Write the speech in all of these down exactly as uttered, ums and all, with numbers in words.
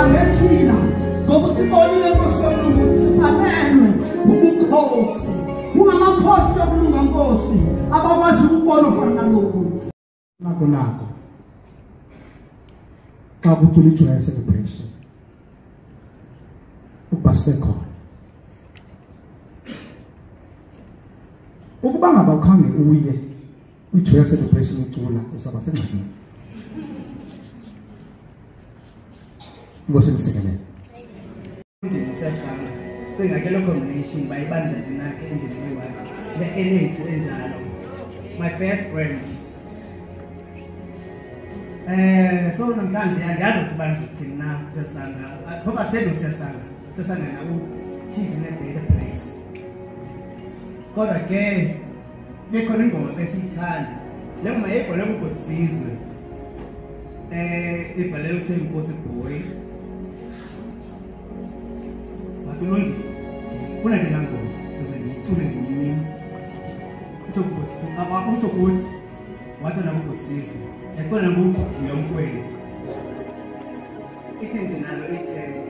ngethina ngoba sibonile Nkosi yokulunga ukuthi sifanelwe ubukhosi bungamakhosi yokulunga Nkosi abakwazi ukubona ofana nalokhu nako nako xa kuthula ijoy celebration ukuba sibe khona ukuba ngaba ukhange uye ijoy celebration icula usaba sengxakini ngosinisekelele Siyasanga singakelo combination bayibandane nakhe endleleni yakhe the energy enjalo my best friends eh so namhlanje andiyazi ukuthi bangithini na Siyasanga ngoba sithe Siyasanga Siyasanga nawo she's in a better place kodwa ke bekhona ingoma besiyithanda le ngoma yebhola kubhodisizwe eh ibhalela ukuthi Nkosi boy Unondi, kuna kilango, tuze tule ngini. Kucho kuti, apa kucho kuti, wacha na kutsisi. Ekona nguko yomkweli. Ithi ndinalo ithemba.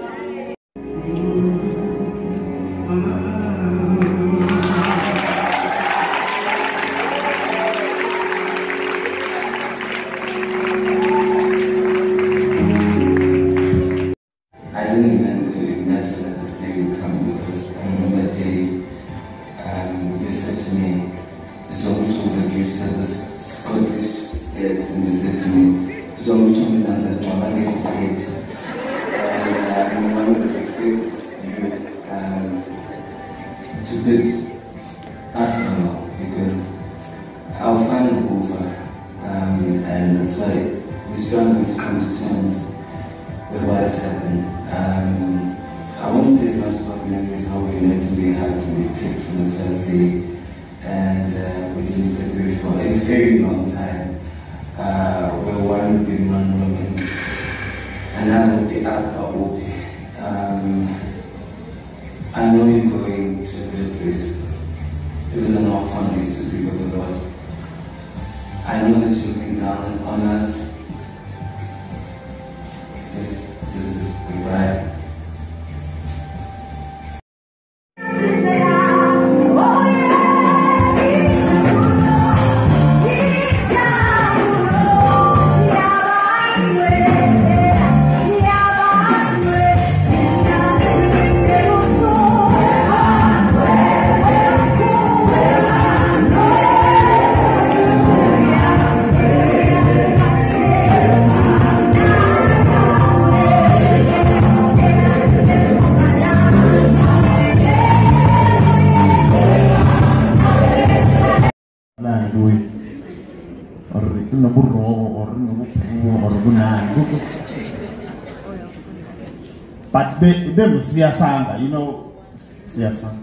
But them Siyasanga, you know, Siyasanga.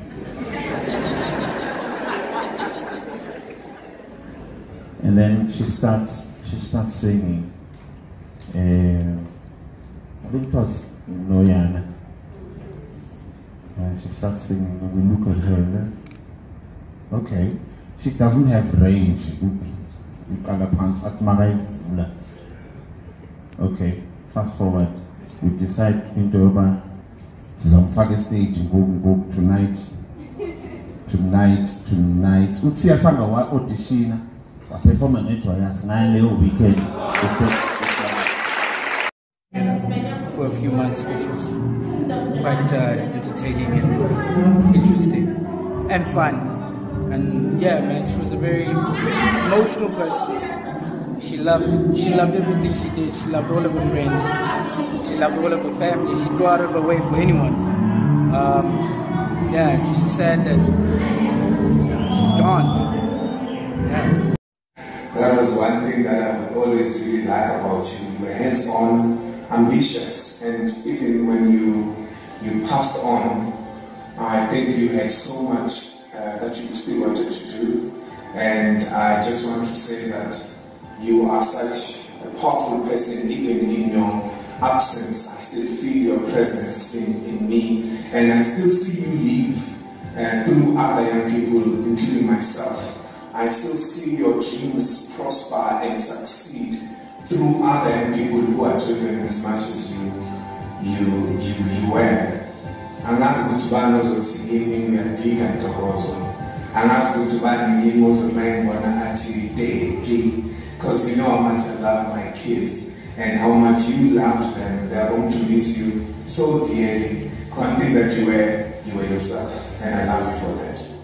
And then she starts, she starts singing. Uh, I think it was Noyana. And she starts singing, and we look at her. Okay, she doesn't have range. Okay, fast forward. We decide into over some stage and go, go tonight, tonight, tonight. We see a song of audition, a performance at nine little weekend. For a few months, which was quite uh, entertaining and interesting and fun. And yeah, man, she was a very emotional person. She loved, she loved everything she did. She loved all of her friends. She loved all of her family. She'd go out of her way for anyone. Um, yeah, it's just sad that she's gone. Yeah. That was one thing that I always really like about you. You were hands-on, ambitious, and even when you you passed on, I think you had so much uh, that you still wanted to do. And I just want to say that you are such a powerful person, even in your absence. I still feel your presence in, in me, and I still see you live uh, through other young people, including myself. I still see your dreams prosper and succeed through other people who are driven as much as you you you you were. Angazi ukuthi bani ozothi yimi ngiyadika ntokozo. Angazi ukuthi bani yimi ozomengibona athi daddy, because you know how much I love my kids and how much you loved them. They are going to miss you so dearly. One thing that you were, you were yourself, and I love you for that.